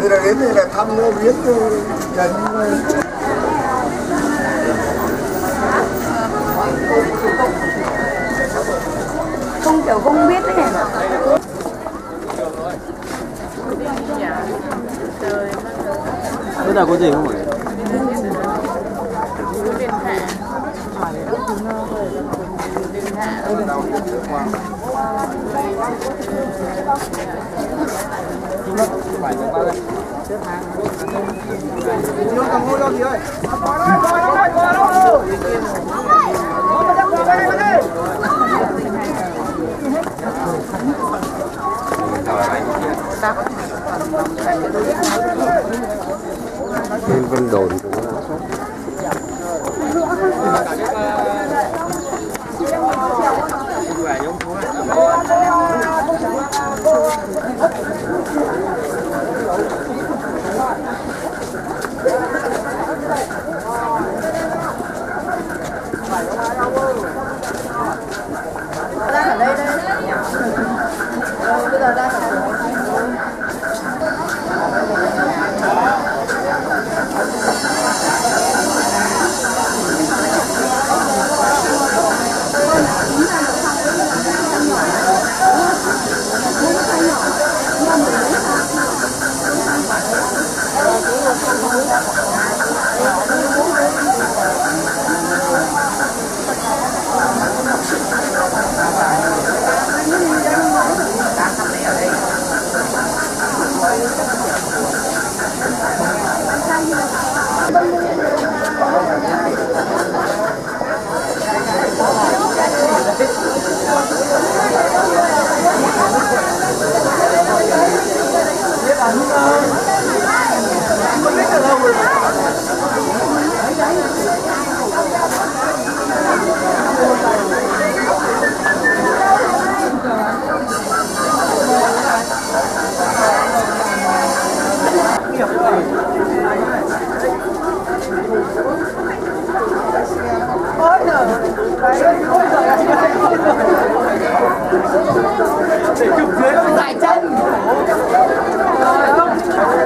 Đây là đến đây là thăm viếng Trần. Không kiểu không biết đấy. Bây giờ có gì không ạ? Trên Vân Đồn cũng Đang ở đây đây. Bây giờ đang ở giải chân.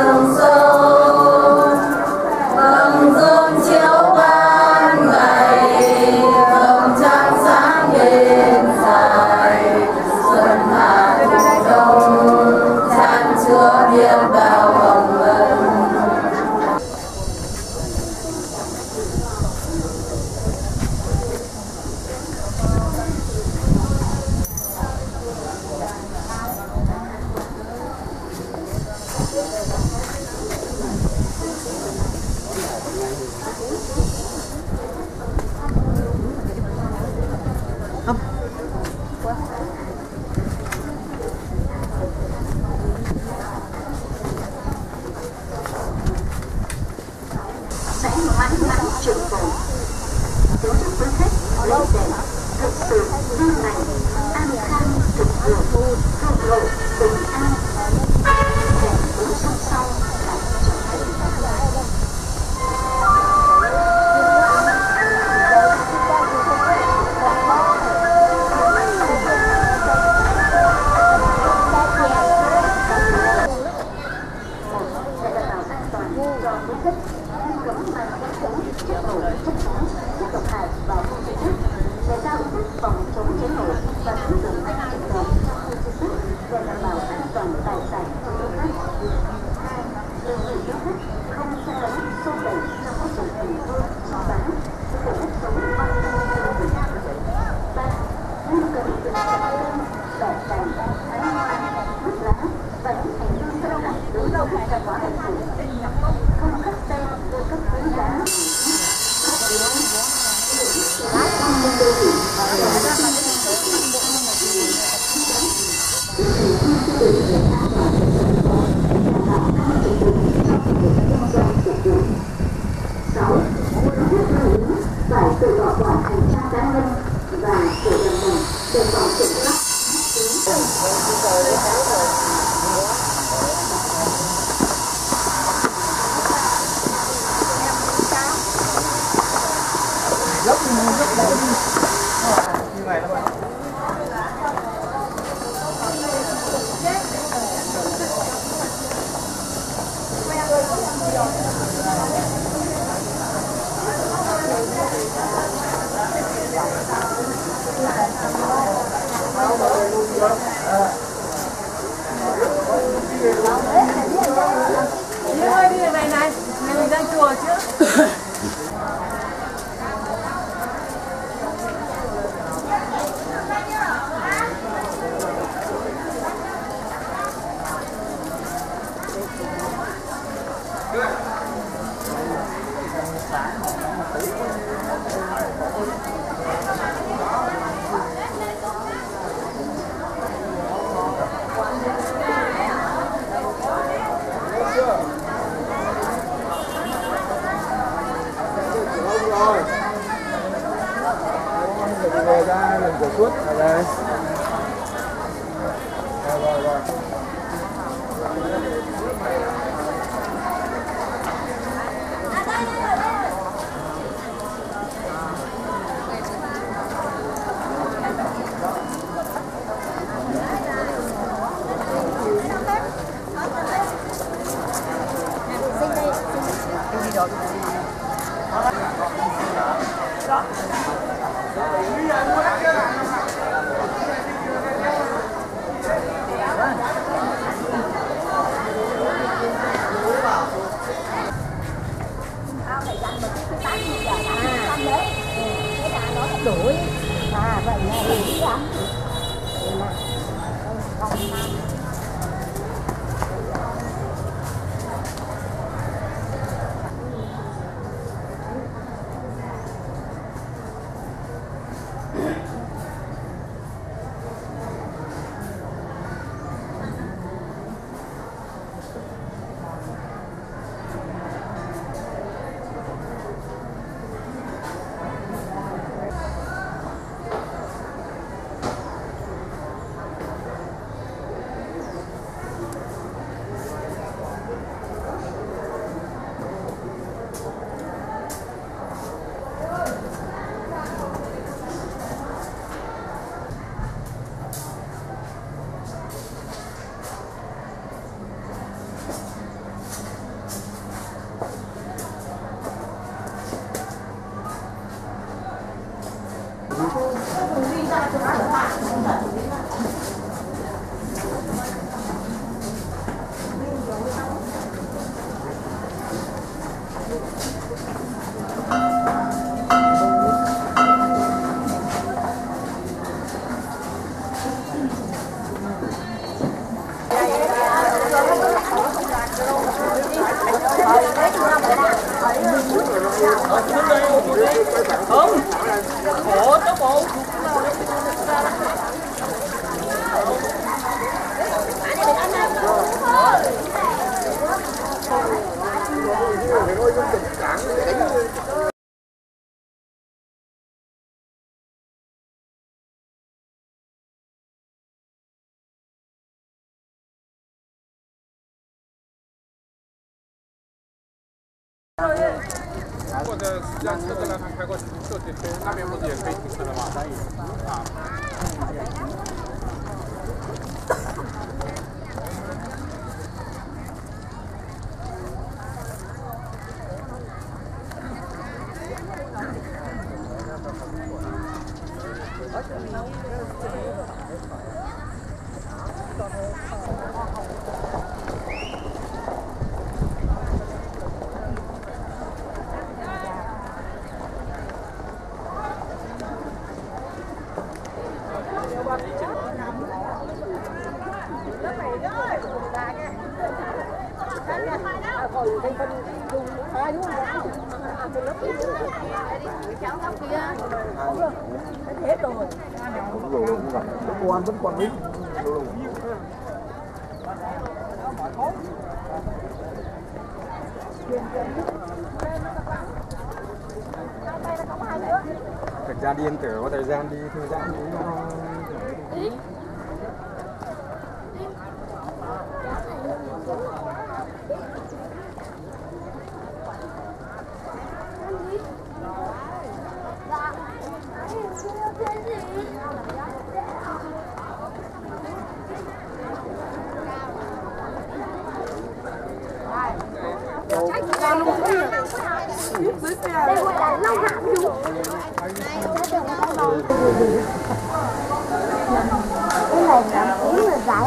đường sâu vầng dương chiếu ban ngày vầng trăng sáng đêm dài xuân hạ thu đông chan chứa biết bao hồng ân. sẽ mãi mãi trường tồn. Kính chúc quý khách lên đèn thực sự vui lành, an khang, thịnh vượng, hương lộ, bình an. Đèn cũng song song lại trở thành phòng chống cháy nổ và cứu nạn an toàn trong khu di tích để đảm bảo an toàn tài sản cho du khách. 2. Đề nghị du khách không xen lẫn xô đẩy trong quá trình hành hương cho bán để đất sống văn minh theo định. 3. Nghiêm cấm việc chặt cây, bẻ cành, hái hoa, vứt lá và những hành vi xâm hại đối với các hóa hành xử. Không khắc tên đưa cấp quý giá. Phải tự bảo quản hành trang cá nhân và sổ đèn màu để phòng kiểm soát. Đi ơi, đi đường này này, mình ra chùa chứ. Về ra lần cửa suốt ở đây. Rồi. Đổi à vậy là đủ lắm. thôi nhưng đừng cản đánh. 或者让车子让他开过去，那边不是也可以停车了吗？啊。 Vẫn còn đi. Thực ra đi điện tử có thời gian đi thư giãn đi. Đây gọi là long hạ đúng. Cái này là tím là dài.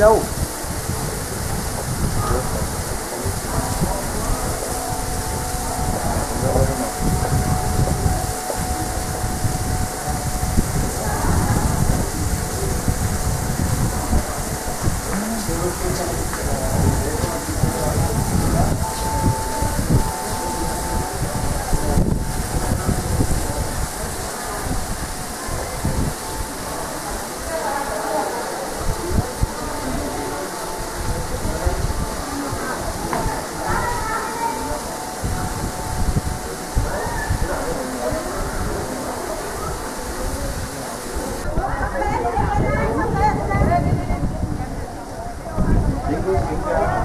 đâu. Những